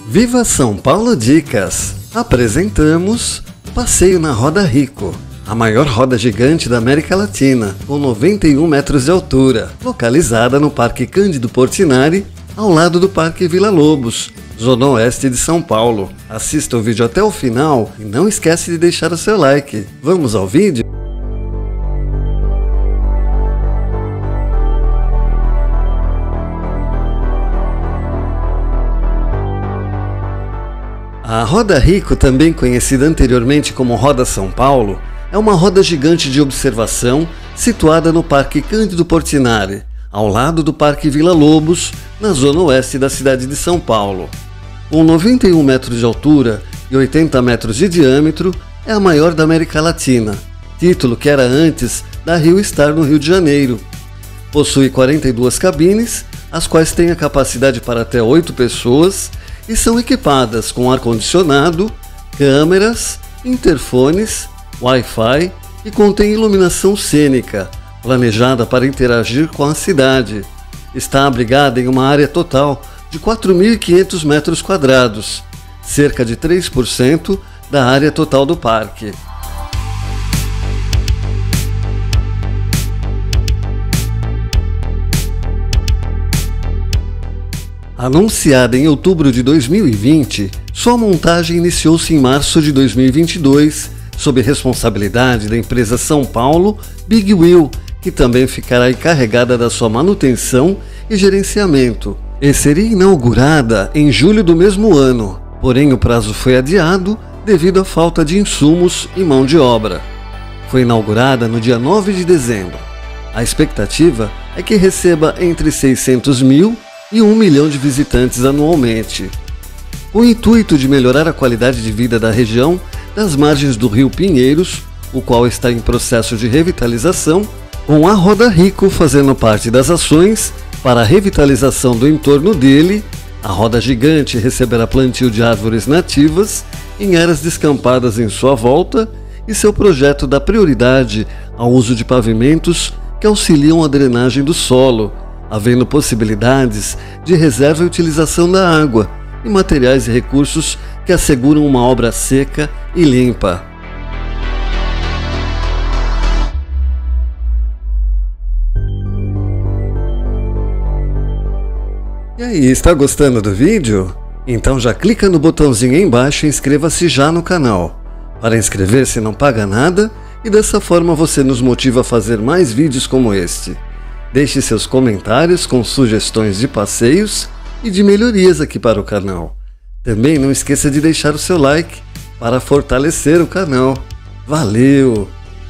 Viva São Paulo Dicas! Apresentamos Passeio na Roda Rico, a maior roda gigante da América Latina, com 91 metros de altura, localizada no Parque Cândido Portinari, ao lado do Parque Vila Lobos, zona oeste de São Paulo. Assista o vídeo até o final e não esquece de deixar o seu like. Vamos ao vídeo? A Roda Rico, também conhecida anteriormente como Roda São Paulo, é uma roda gigante de observação situada no Parque Cândido Portinari, ao lado do Parque Vila Lobos, na zona oeste da cidade de São Paulo. Com 91 metros de altura e 80 metros de diâmetro, é a maior da América Latina, título que era antes da Rio Star no Rio de Janeiro. Possui 42 cabines, as quais têm a capacidade para até 8 pessoas, e são equipadas com ar-condicionado, câmeras, interfones, Wi-Fi e contém iluminação cênica, planejada para interagir com a cidade. Está abrigada em uma área total de 4.500 metros quadrados, cerca de 3% da área total do parque. Anunciada em outubro de 2020, sua montagem iniciou-se em março de 2022, sob responsabilidade da empresa São Paulo Big Wheel, que também ficará encarregada da sua manutenção e gerenciamento, e seria inaugurada em julho do mesmo ano, porém o prazo foi adiado devido à falta de insumos e mão de obra. Foi inaugurada no dia 9 de dezembro. A expectativa é que receba entre 600 mil e 1 milhão de visitantes anualmente. Com o intuito de melhorar a qualidade de vida da região das margens do Rio Pinheiros, o qual está em processo de revitalização, com a Roda Rico fazendo parte das ações para a revitalização do entorno dele, a roda gigante receberá plantio de árvores nativas em áreas descampadas em sua volta e seu projeto dá prioridade ao uso de pavimentos que auxiliam a drenagem do solo, havendo possibilidades de reserva e utilização da água e materiais e recursos que asseguram uma obra seca e limpa. E aí, está gostando do vídeo? Então já clica no botãozinho aí embaixo e inscreva-se já no canal. Para inscrever-se não paga nada e dessa forma você nos motiva a fazer mais vídeos como este. Deixe seus comentários com sugestões de passeios e de melhorias aqui para o canal. Também não esqueça de deixar o seu like para fortalecer o canal. Valeu!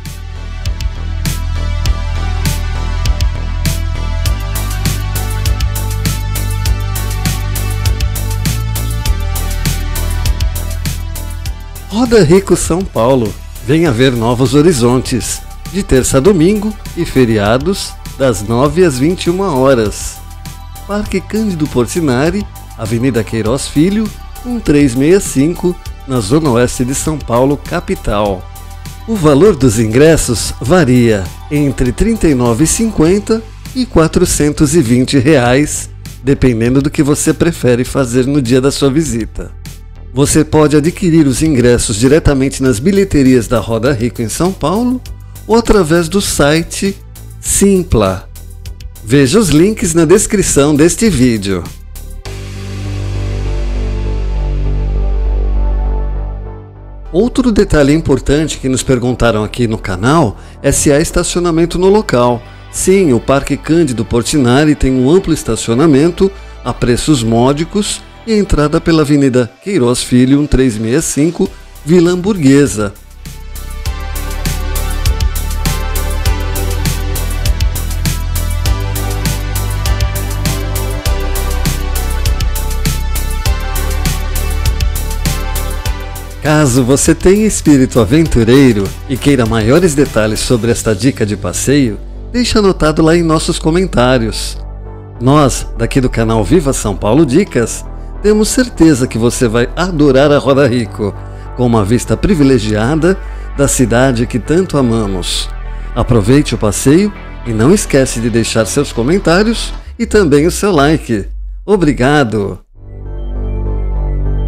Roda Rico São Paulo. Venha ver novos horizontes. De terça a domingo e feriados, das 9 às 21 horas. Parque Cândido Portinari, Avenida Queiroz Filho, 1365, na zona oeste de São Paulo, capital. O valor dos ingressos varia entre R$ 39,50 e R$ 420, dependendo do que você prefere fazer no dia da sua visita. Você pode adquirir os ingressos diretamente nas bilheterias da Roda Rico em São Paulo ou através do site Simpla. Veja os links na descrição deste vídeo. Outro detalhe importante que nos perguntaram aqui no canal é se há estacionamento no local. Sim, o Parque Cândido Portinari tem um amplo estacionamento a preços módicos e entrada pela Avenida Queiroz Filho 1365, Vila Hamburguesa. Caso você tenha espírito aventureiro e queira maiores detalhes sobre esta dica de passeio, deixe anotado lá em nossos comentários. Nós, daqui do canal Viva São Paulo Dicas, temos certeza que você vai adorar a Roda Rico, com uma vista privilegiada da cidade que tanto amamos. Aproveite o passeio e não esquece de deixar seus comentários e também o seu like. Obrigado!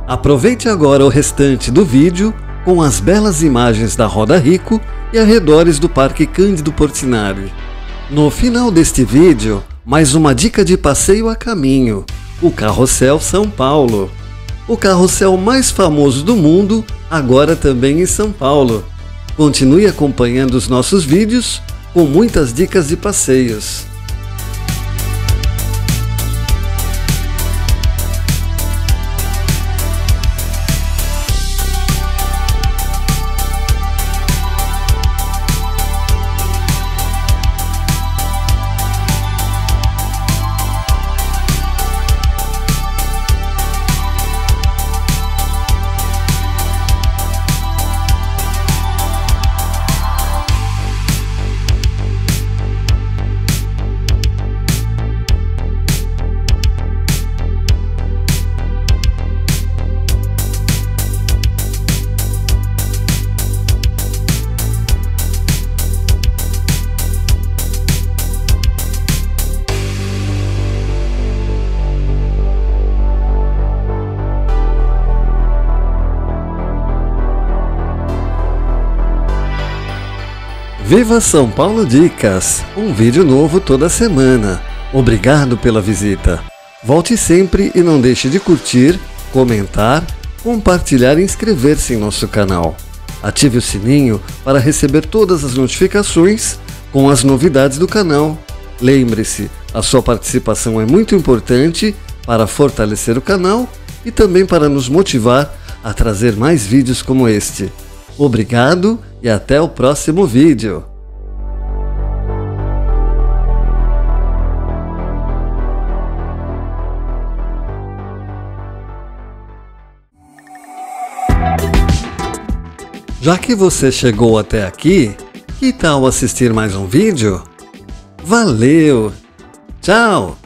Aproveite agora o restante do vídeo com as belas imagens da Roda Rico e arredores do Parque Cândido Portinari. No final deste vídeo, mais uma dica de passeio a caminho, o Carrossel São Paulo. O carrossel mais famoso do mundo, agora também em São Paulo. Continue acompanhando os nossos vídeos com muitas dicas de passeios. Viva São Paulo Dicas! Um vídeo novo toda semana. Obrigado pela visita. Volte sempre e não deixe de curtir, comentar, compartilhar e inscrever-se em nosso canal. Ative o sininho para receber todas as notificações com as novidades do canal. Lembre-se, a sua participação é muito importante para fortalecer o canal e também para nos motivar a trazer mais vídeos como este. Obrigado e até o próximo vídeo. Já que você chegou até aqui, que tal assistir mais um vídeo? Valeu! Tchau!